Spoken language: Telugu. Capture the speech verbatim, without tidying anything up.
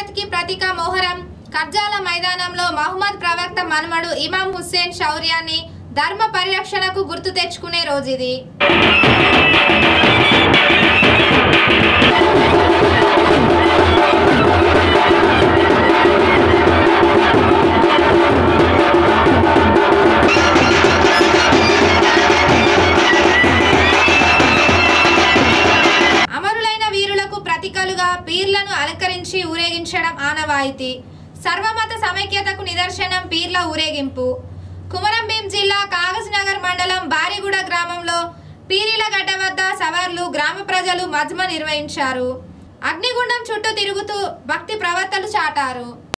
భారత్ కి ప్రతీక మోహరం కర్జాల మైదానంలో మహమ్మద్ ప్రవక్త మనుమడు ఇమాం హుస్సేన్ శౌర్యాన్ని ధర్మ పరిరక్షణకు గుర్తు తెచ్చుకునే రోజు ఇది. అమరులైన వీరులకు ప్రతీకలుగా పీర్లను అలంకరించి ఊరేగించడం ఆనవాయితీ. సర్వమత సమైక్యతకు నిదర్శనం పీర్ల ఊరేగింపు. కుమరంభీం జిల్లా కాగజ్ నగర్ మండలం బారిగూడ గ్రామంలో పీరీలగడ్డ వద్ద సవార్లు గ్రామ ప్రజలు మజ్మ నిర్వహించారు. అగ్నిగుండం చుట్టూ తిరుగుతూ భక్తి ప్రవర్తనలు చాటారు.